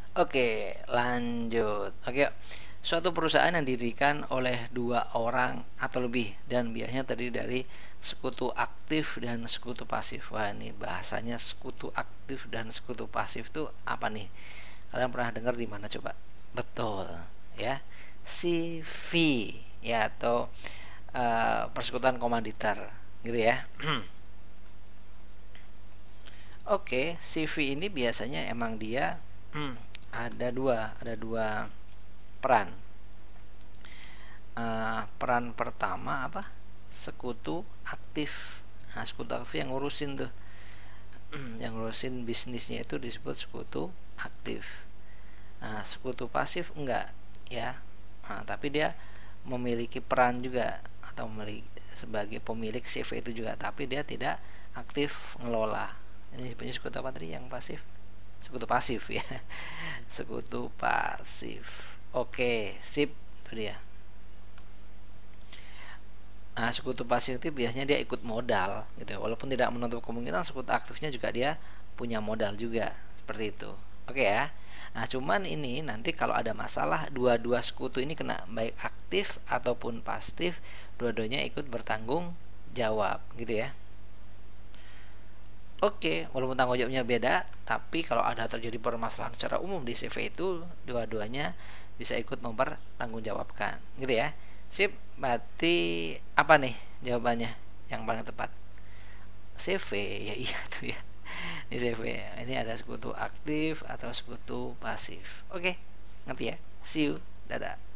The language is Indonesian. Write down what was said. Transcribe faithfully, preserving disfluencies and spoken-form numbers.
Oke, lanjut. Oke, suatu perusahaan yang didirikan oleh dua orang atau lebih dan biasanya terdiri dari sekutu aktif dan sekutu pasif. Wah, ini bahasanya sekutu aktif dan sekutu pasif itu apa nih? Kalian pernah dengar di mana coba? Betul, ya. C V ya, atau uh, persekutuan komanditer gitu ya. Oke, C V ini biasanya emang dia hmm, ada dua, ada dua peran. Uh, peran pertama apa? Sekutu aktif. Nah, sekutu aktif yang ngurusin tuh, yang ngurusin bisnisnya itu disebut sekutu aktif. Nah, sekutu pasif enggak, ya. Nah, tapi dia memiliki peran juga atau memiliki sebagai pemilik C V itu juga, tapi dia tidak aktif ngelola. Ini sebenarnya sekutu apa tadi yang pasif? Sekutu pasif ya. Sekutu pasif. Oke, sip, itu dia. Nah, sekutu pasif itu biasanya dia ikut modal gitu ya. Walaupun tidak menutup kemungkinan sekutu aktifnya juga dia punya modal juga, seperti itu. Oke ya. Nah, cuman ini nanti kalau ada masalah dua-dua sekutu ini kena baik aktif ataupun pasif, dua-duanya ikut bertanggung jawab gitu ya. Oke, walaupun tanggung jawabnya beda, tapi kalau ada terjadi permasalahan secara umum di C V itu, dua-duanya bisa ikut mempertanggungjawabkan, gitu ya. Sip, berarti apa nih jawabannya yang paling tepat? C V, ya iya tuh ya. Ini C V, ini ada sekutu aktif atau sekutu pasif. Oke, ngerti ya? See you, dadah.